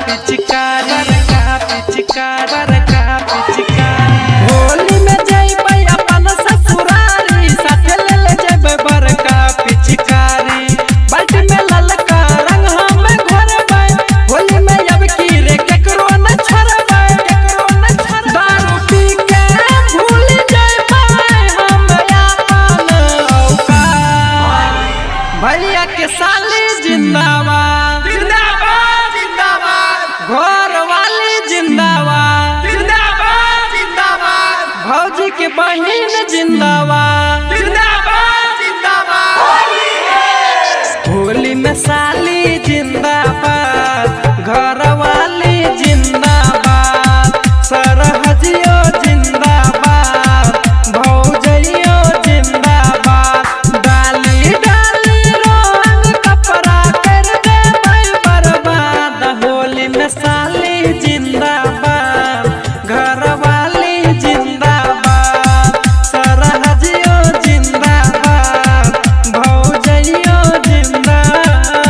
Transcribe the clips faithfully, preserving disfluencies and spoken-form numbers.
पिचकारी बड़का पिचकारी बड़का पिचकारी होली में जइबै अपन ससुरारी साथे ले ले जइबै बड़का पिचकारी बाल्टी में ललका रंग हम घोरबै होली में अब की रे केकरो न छोड़बै केकरो न छोड़बै दारू पी के भूल जइबै हम अपन औकात भैया के साली जिंदाबाद जिंदाबाद जिंदाबाद घर वाली जिंदाबाद जिंदाबाद जिंदाबाद भौजी के बहिन जिंदाबाद जिंदाबाद जिंदाबाद होली में साली जिंदाबाद घर वाली जिंदाबाद सरहजियो जिंदाबाद भौजियो जिंदाबाद डाली डाली रंग कपड़ा कर देबै बर्बाद होली में साली जिंदाबाद घर वाली जिंदाबाद सरहजियो जिंदाबाद भौजियो जिंदाबाद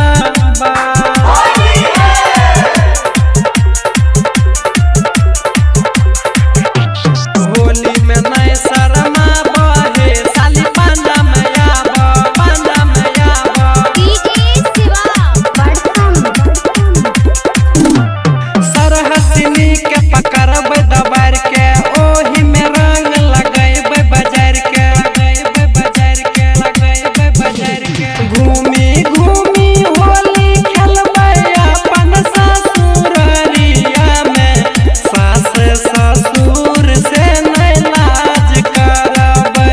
होली में नए शर्मा बहे साली पांडा में आबा पांडा में आबा सरहसिनी के पकड़बै दबार के ओही में रंग लगैबै बाजार के लगैबै बाजार के लगैबै बाजार के घूमी घूमी होली खेलबै अपन ससुररिया में सास ससुर से नहीं लाज करबै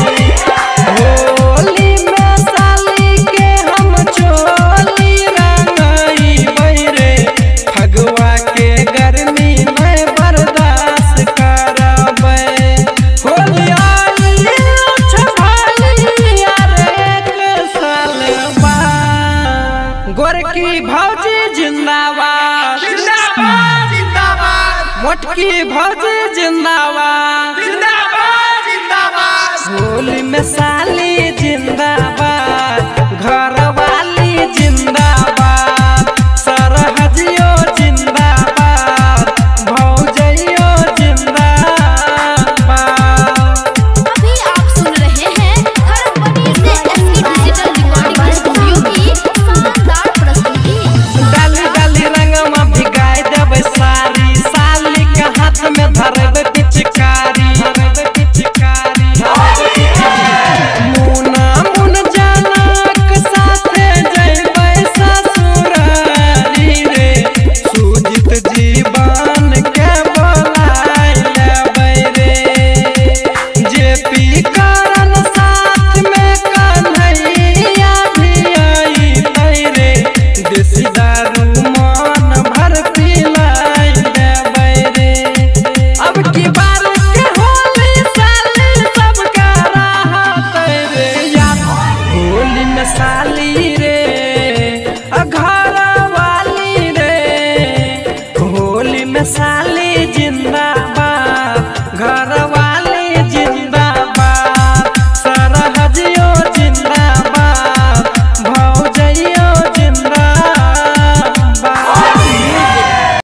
होली में साली के हम चोली रंगइबै रे फगुआ के गर्मी नहीं बर्दाश्त करबै होली आई छभालिया रे एक साल बाद गोरकी भौजी जिंदाबाद जिंदाबाद जिंदाबाद मोटकी भौजी जिंदाबाद जिंदाबाद जिंदाबाद होली में साली जिंदाबाद घर वाली जिंदाबाद सरहजियो जिंदाबाद भौजियो जिंदाबाद। अभी आप सुन रहे हैं खरबनी से एसपी डिजिटल रिकॉर्डिंग स्टूडियो की शानदार प्रस्तुति। डाली डाली रंगमा भिगाई देबै सारी साली के हाथ में धरबै पिचकारी धरबै पिचकारी मुना मुन जनक साथे जइबै ससुरारी रे सुजित जीवन के बोलाय लेबै रे जेपी करण साथ में कन्हैया भी अइतै रे देसी दारू मन भर पिलाय देबै रे अब की बार के होली साली सबका रहतै रे याद होली में साली रे घर वाली रे होली में साली जिंदाबाद।